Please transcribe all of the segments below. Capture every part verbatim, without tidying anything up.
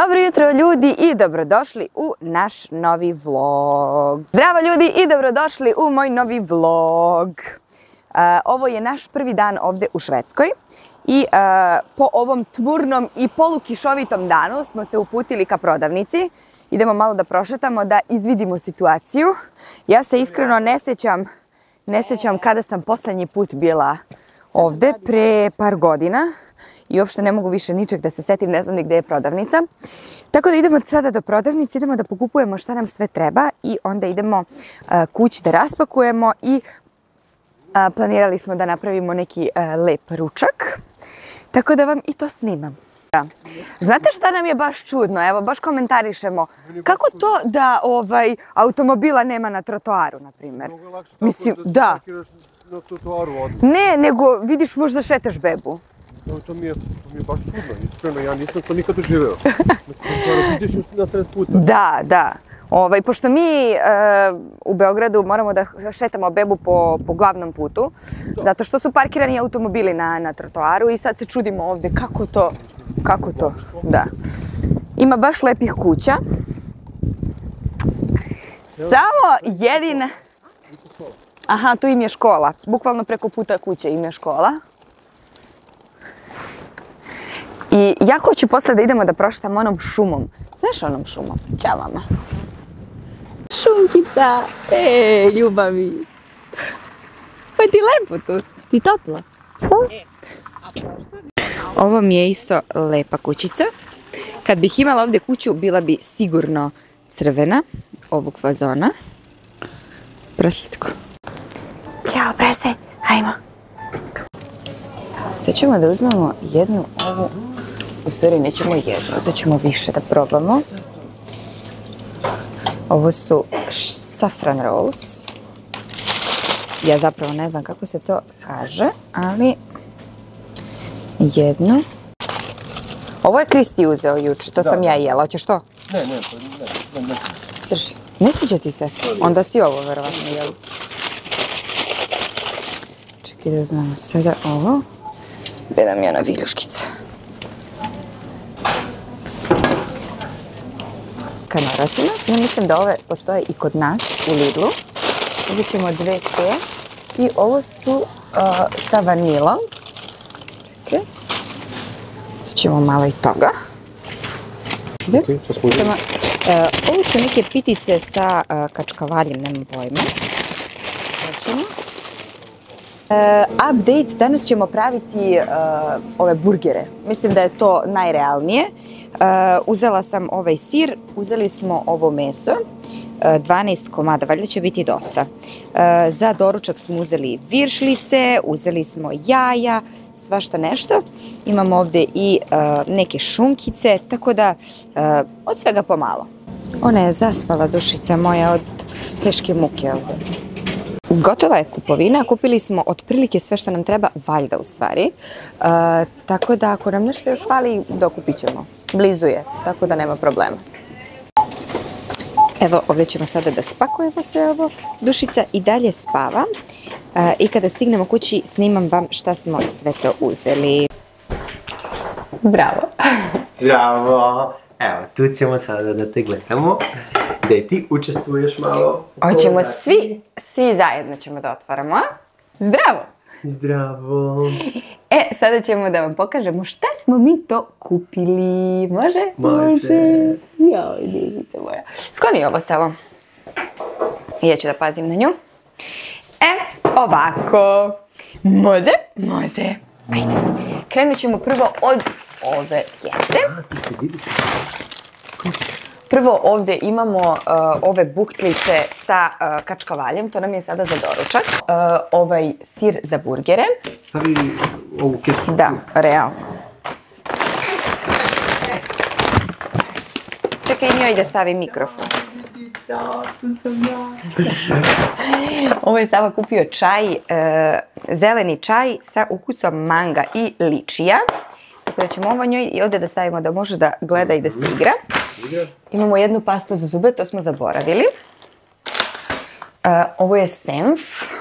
Dobro jutro ljudi i dobrodošli u naš novi vlog. Zdravo ljudi i dobrodošli u moj novi vlog. Uh, ovo je naš prvi dan ovdje u Švedskoj i uh, po ovom tmurnom i polukišovitom danu smo se uputili ka prodavnici. Idemo malo da prošetamo, da izvidimo situaciju. Ja se iskreno ne sjećam, ne sjećam kada sam poslednji put bila ovdje, pre par godina. I uopšte ne mogu više ničeg da se setim, ne znam ni gdje je prodavnica. Tako da idemo sada do prodavnice, idemo da pokupujemo šta nam sve treba i onda idemo uh, kući da raspakujemo i uh, planirali smo da napravimo neki uh, lep ručak. Tako da vam i to snimam. Da. Znate šta nam je baš čudno? Evo, baš komentarišemo. Kako to da ovaj, automobila nema na trotoaru, na primjer? Mislim, da. Ne, nego vidiš možda šetaš bebu. No, to mi je, to mi je baš čudno, iskreno, ja nisam to nikad doživeo. Znači, vidiš na sred puta. Da, da. Ovaj, pošto mi e, u Beogradu moramo da šetamo bebu po, po glavnom putu, da. Zato što su parkirani automobili na, na trotoaru i sad se čudimo ovdje kako to, kako to, da. Ima baš lepih kuća. Samo jedina... Aha, tu im je škola, bukvalno preko puta kuće im je škola. I ja hoću posle da idemo da prošetamo onom šumom. Znaš onom šumom? Ćao mama. Šunkica! Ej, ljubavi! Pa ti lepo tu. Ti toplo. Ovo mi je isto lepa kućica. Kad bih imala ovdje kuću, bila bi sigurno crvena ovog fazona. Prasletko. Ćao prase, hajmo. Sad ćemo da uzmemo jednu ovu, u stvari nećemo jednu, sad ćemo više da probamo. Ovo su saffron rolls. Ja zapravo ne znam kako se to kaže, ali jednu. Ovo je Kristi uzeo juče, to sam ja jela, hoćeš to? Ne, ne, ne, ne. Drži. Ne sviđa ti se? Onda si ovo verovatno jeli. Čekaj da uzmemo sada ovo. Gdje nam je ona viljuškica? Kanorasina. Ja mislim da ove postoje i kod nas u Lidlu. Uzet ćemo dve te. I ovo su uh, sa vanilom. Čekaj. Uzet ćemo malo i toga. Okay, Samo, uh, ovo su neke pitice sa uh, kačkavaljem, nemam pojma. Začemo. Uh, update, danas ćemo praviti uh, ove burgere. Mislim da je to najrealnije. Uh, uzela sam ovaj sir, uzeli smo ovo meso, uh, dvanaest komada, valjda će biti dosta. Uh, za doručak smo uzeli viršlice, uzeli smo jaja, svašta nešto. Imamo ovdje i uh, neke šunkice, tako da uh, od svega pomalo. Ona je zaspala, dušica moja, od teške muke ovdje. Gotova je kupovina, kupili smo otprilike sve što nam treba, valjda u stvari. Uh, tako da ako nam nešto još fali, dokupit ćemo. Blizu je, tako da nema problema. Evo, ovdje ćemo sada da spakujemo sve ovo. Dušica i dalje spava. Uh, I kada stignemo kući, snimam vam šta smo sve to uzeli. Bravo. Zdravo. Evo, tu ćemo sada da te gledamo. Da ti učestvuješ malo. Hoćemo svi, svi zajedno ćemo da otvaramo, a? Zdravo! Zdravo! E, sada ćemo da vam pokažemo šta smo mi to kupili. Može? Može. Joj, dužica moja. Skloni ovo samo. Ja ću da pazim na nju. E, ovako. Može? Može. Ajde. Krenut ćemo prvo od ove kese. A, ti se vidiš. Prvo ovdje imamo uh, ove buhtlice sa uh, kačkavaljem, to nam je sada za doručak. Uh, ovaj sir za burgere. Stavi ovu kesu. Da, realno. Čekaj njoj da stavi mikrofon. Tu sam ja. Ovo je Sava kupio čaj, uh, zeleni čaj sa ukusom manga i ličija. Tako da ćemo ovo njoj i ovdje da stavimo da može da gleda i da se igra. Imamo jednu pastu za zube, to smo zaboravili. Uh, ovo je senf.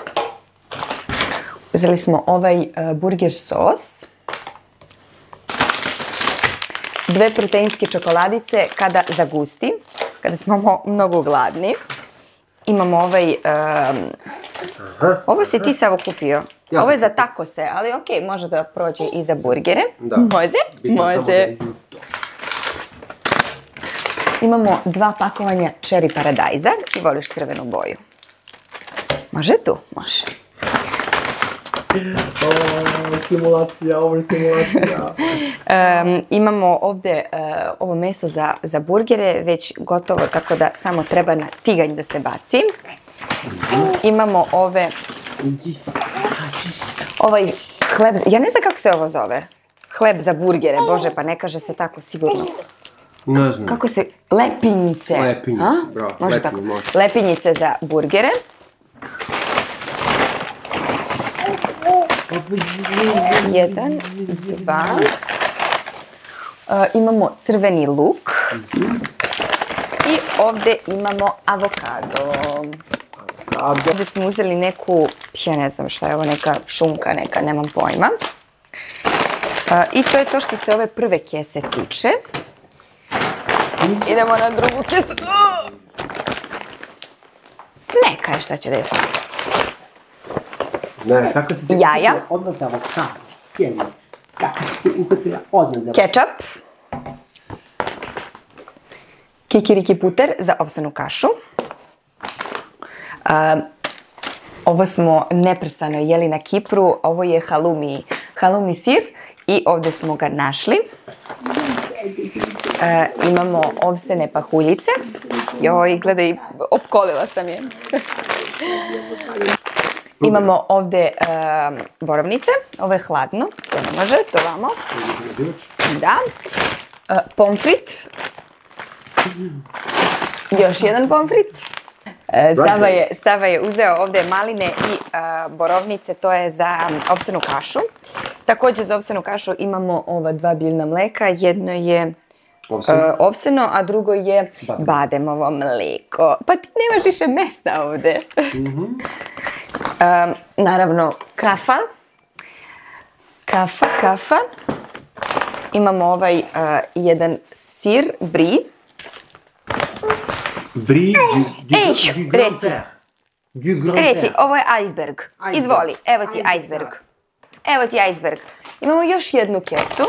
Uzeli smo ovaj uh, burger sos. dve proteinske čokoladice kada zagusti, kada smo mnogo gladni. Imamo ovaj, um, ovo si ti Savo kupio. Ja ovo je sam za takose, ali ok, može da prođe i za burgere. Da. Može, Bitno samo da može. je to. Imamo dva pakovanja Cherry Paradajza. Ti voliš crvenu boju. Može tu? Može. O, simulacija, ovo je simulacija. Um, imamo ovdje uh, ovo meso za, za burgere, već gotovo, tako da samo treba na tiganj da se baci. Imamo ove, ovaj hleb, ja ne znam kako se ovo zove. Hleb za burgere, bože, pa ne kaže se tako sigurno. Ne znam. Kako se, lepinjice. Lepinjice, A? bravo, Može lepinje, tako. može. Lepinjice za burgere. Jedan, dva. Uh, imamo crveni luk. I ovdje imamo avokado. Ovdje smo uzeli neku, ja ne znam šta je ovo, neka šunka, neka, nemam pojma. Uh, I to je to što se ove prve kese tiče. Idemo na drugu kesu. Uh! Neka je šta će da je fali. Ne, kako si se Jaja. uhvatila odmah za avokado? Kjeli, kako si se uhvatila odmah za avokado? Kečap. Kikiriki puter za ovsenu kašu. Um, ovo smo neprestano jeli na Kipru. Ovo je halumi, halumi sir i ovdje smo ga našli. Uh, imamo ovsene pahuljice. Joj, gledaj, opkolila sam je. Imamo ovdje um, borovnice. Ovo je hladno, to ne može, to vamo. Da. Uh, pomfrit. Još jedan pomfrit. Uh, Sava, je, Sava je uzeo ovdje maline i uh, borovnice, to je za ovsenu kašu. Također za ovsenu kašu imamo ova dva biljna mleka. Jedno je Ovseno. uh, ovseno, a drugo je Badem. bademovo mlijeko. Pa ti nemaš više mesta ovdje. Mm-hmm. Um, naravno, kafa. Kafa, kafa. Imamo ovaj uh, jedan sir, brie. Brie du, du, Ej, du reci. Grand Père. Du Grand Reci, Père. ovo je iceberg. Iceberg. Izvoli, evo ti Iceberg. iceberg. Evo ti iceberg. Imamo još jednu kesu.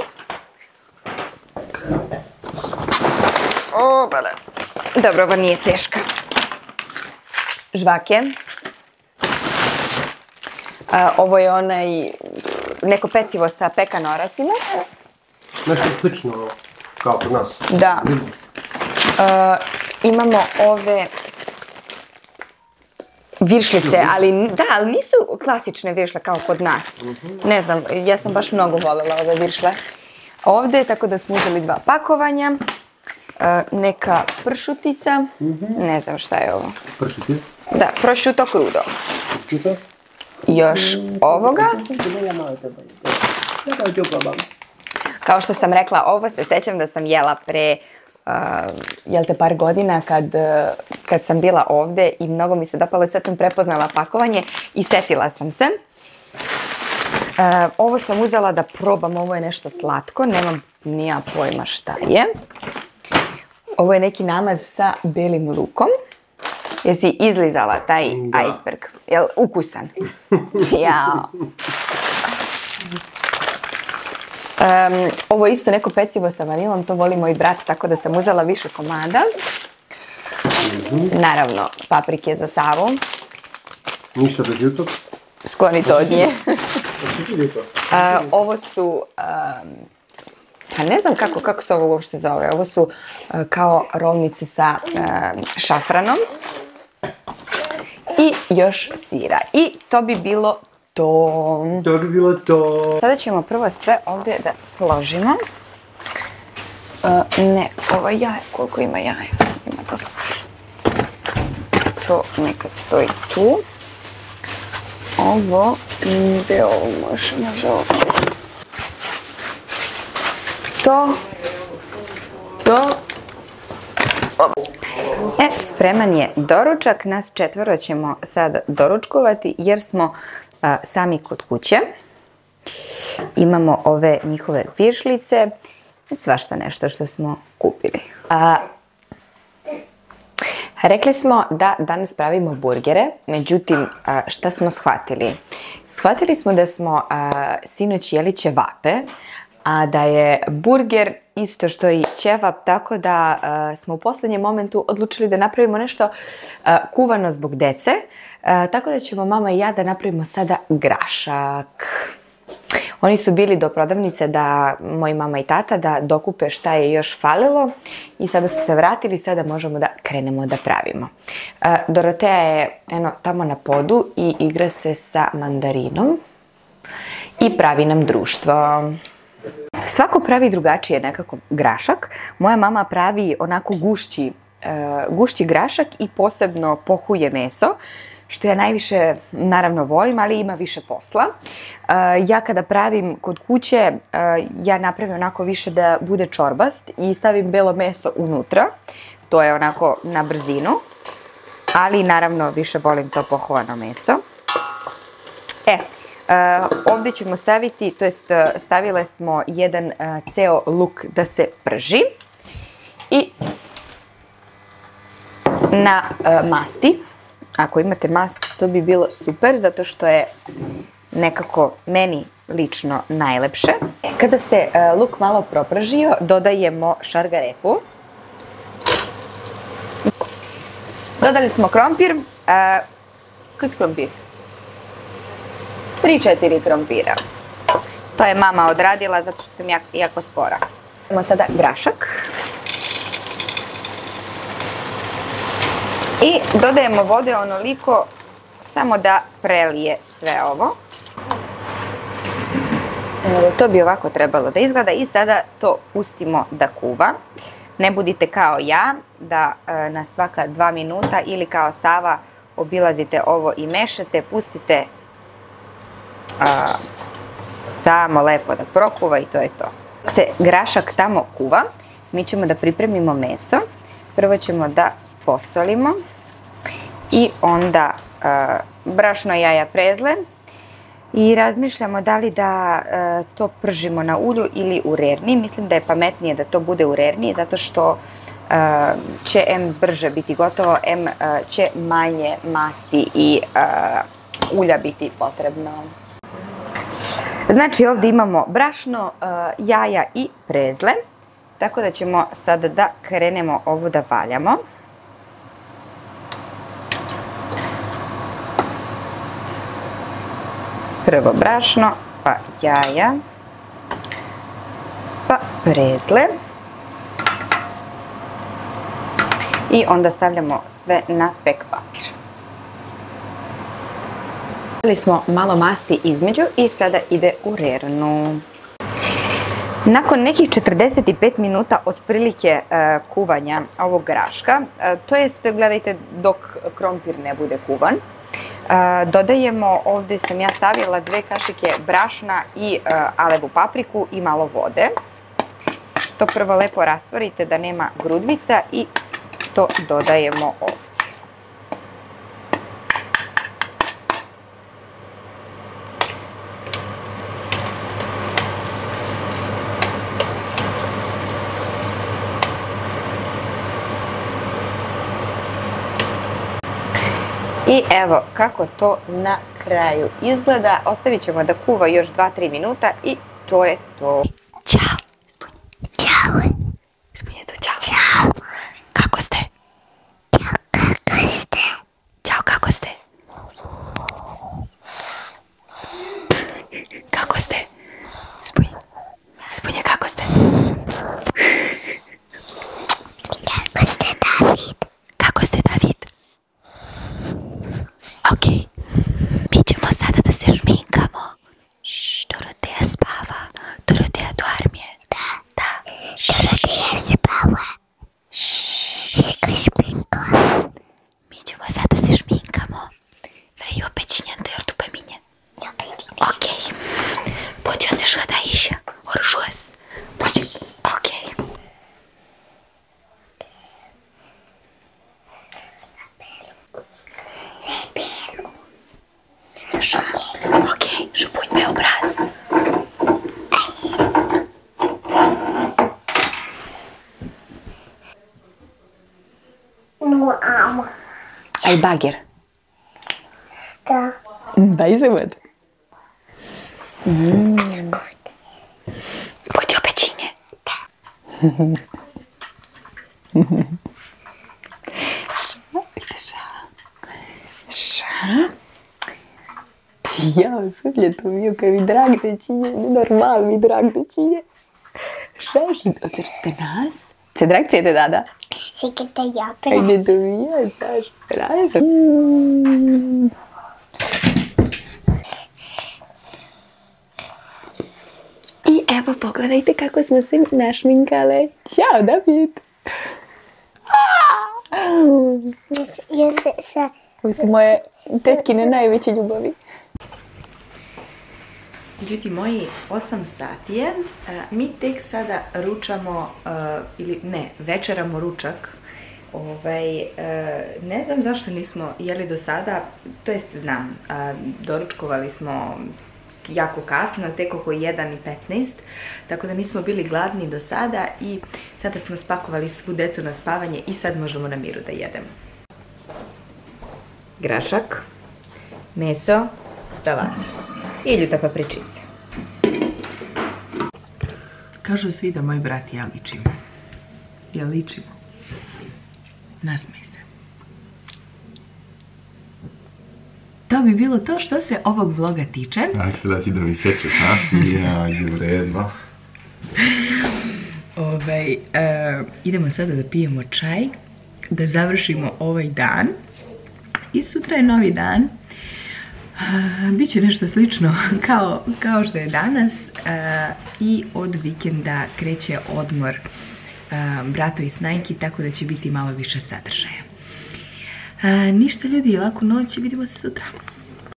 O, bale. Dobro, ovo nije teška. Žvake. Uh, ovo je onaj, neko pecivo sa pekan orasima. Nešto slično kao kod nas. Da. Uh, imamo ove viršlice, ali da, ali nisu klasične viršle kao kod nas. Ne znam, ja sam baš mnogo voljela ove viršle. Ovdje, tako da smo uzeli dva pakovanja. Uh, neka pršutica. Ne znam šta je ovo. Pršuti. Da, prosciutto crudo. Pršuto. Još ovoga. Kao što sam rekla, ovo se sećam da sam jela pre uh, jel te par godina kad, uh, kad sam bila ovdje i mnogo mi se dopalo i sad sam prepoznala pakovanje i setila sam se. Uh, ovo sam uzela da probam, ovo je nešto slatko, nemam nija pojma šta je. Ovo je neki namaz sa belim lukom. Jesi izlizala taj Da. iceberg? Jel ukusan? Jao. Um, ovo je isto neko pecivo sa vanilom, to voli moj brat, tako da sam uzela više komada. Naravno, paprike za Savu. Ništa bez jutog. Sklonite od nje. Što ti to? Uh, ovo su, um, pa ne znam kako, kako se ovo uopšte zove, ovo su uh, kao rolnice sa um, šafranom i još sira. I to bi bilo to. To bi bilo to. Sada ćemo prvo sve ovdje da složimo. Uh, ne, ovo jaje, koliko ima jaja? Ima dosta. To neka stoji tu. Ovo, gdje ovo možemo za ovdje? To, to. E, spreman je doručak. Nas četvoro ćemo sad doručkovati jer smo a, sami kod kuće. Imamo ove njihove viršlice svašta nešto što smo kupili. A, rekli smo da danas pravimo burgere, međutim a, šta smo shvatili? Shvatili smo da smo a, sinoć jeli ćevape, a da je burger isto što i ćevap, tako da a, smo u posljednjem momentu odlučili da napravimo nešto a, kuvano zbog dece, a, tako da ćemo mama i ja da napravimo sada grašak. Oni su bili do prodavnice, da moji mama i tata, da dokupe šta je još falilo i sada su se vratili, sada možemo da krenemo da pravimo. A, Dorotea je eno, tamo na podu i igra se sa mandarinom i pravi nam društvo. Svako pravi drugačije nekako grašak. Moja mama pravi onako gušći, uh, gušći grašak i posebno pohuje meso, što ja najviše naravno volim, ali ima više posla. Uh, ja kada pravim kod kuće, uh, ja napravim onako više da bude čorbast i stavim belo meso unutra. To je onako na brzinu, ali naravno više volim to pohuvano meso. E, Uh, ovdje ćemo staviti, to jest uh, stavile smo jedan uh, ceo luk da se prži i na uh, masti, ako imate mast to bi bilo super zato što je nekako meni lično najlepše. Kada se uh, luk malo propržio dodajemo šargarepu, dodali smo krompir, uh, kad krompir? tri četiri krompira. To je mama odradila zato što sam jako, jako spora. Imamo sada grašak. I dodajemo vode onoliko samo da prelije sve ovo. Evo, to bi ovako trebalo da izgleda i sada to pustimo da kuva. Ne budite kao ja da e, na svaka dva minuta ili kao Sava obilazite ovo i mešate, pustite A, samo lepo da prokuva i to je to. Dok se grašak tamo kuva, mi ćemo da pripremimo meso. Prvo ćemo da posolimo i onda a, brašno, jaja, prezle i razmišljamo da li da a, to pržimo na ulju ili u rerni. Mislim da je pametnije da to bude u rerni zato što a, će em brže biti gotovo, em a, će manje masti i a, ulja biti potrebno. Znači ovdje imamo brašno, jaja i prezle, tako da ćemo sada da krenemo ovo da valjamo. Prvo brašno, pa jaja, pa prezle i onda stavljamo sve na pek papir. Stavili smo malo masti između i sada ide u rernu. Nakon nekih četrdeset pet minuta otprilike uh, kuvanja ovog graška, uh, to jest gledajte dok krompir ne bude kuvan, uh, dodajemo, ovdje sam ja stavila dve kašike brašna i uh, alevu papriku i malo vode. To prvo lepo rastvorite da nema grudvica i to dodajemo ovdje. I evo kako to na kraju izgleda. Ostavit ćemo da kuva još dva do tri minuta i to je to. Ćao. Ispunji. Ćao. Ispunji to. Ćao. Ćao. Kako ste? Ćao, kako ste? Ćao, kako ste? Kako ste? Ispunji. Ispunji, kako ste? Kako ste, David? Kako ste, David? Ok, mi ćemo sada da se šminkamo. Šš, Dorotea spava. Dorotea dormije. Da, da. Dorotea spava. Šš, rekao šminkos. Mi ćemo sada da se šminkamo. Vrei opećinjan te jer tu pominje. Ok. Podio se šada iša. Oržuas. Pođe. Ok. Ok, šupunj me obraz. Nur Arme. Ein Bagger. Da. Weiße Wort. Mm. Voglio peccine. Ша? Ja, супljето mio, kaj mi drag dečinje, normal mi drag dečinje. Ša, odrte nas? Se drag cijete dada? Sikkerte japen. Ajde do mija, Saš, raza. I evo, pogledajte kako smo se našminkale. Ćao, David. Jer se, se Ovo su moje tetkine najveće ljubavi. Ljudi moji, osam sati je. Mi tek sada ručamo, ili ne, večeramo ručak. Ovaj, ne znam zašto nismo jeli do sada, to jest znam, doručkovali smo jako kasno, tek oko jedan i petnaest, tako da nismo bili gladni do sada i sada smo spakovali svu decu na spavanje i sad možemo na miru da jedemo. Grašak, meso, salata i ljuta papričica. Kažu svi da moj brat i ja ličimo. Ja ličimo. Nasmej se. To bi bilo to što se ovog vloga tiče. A, htjela si da mi sečeš, a? Ja, je vredno. Ovaj, uh, idemo sada da pijemo čaj, da završimo ovaj dan. I sutra je novi dan. Uh, Biće nešto slično kao, kao što je danas. Uh, I od vikenda kreće odmor uh, brato i snajki, tako da će biti malo više sadržaja. Uh, ništa ljudi, laku noć i vidimo se sutra.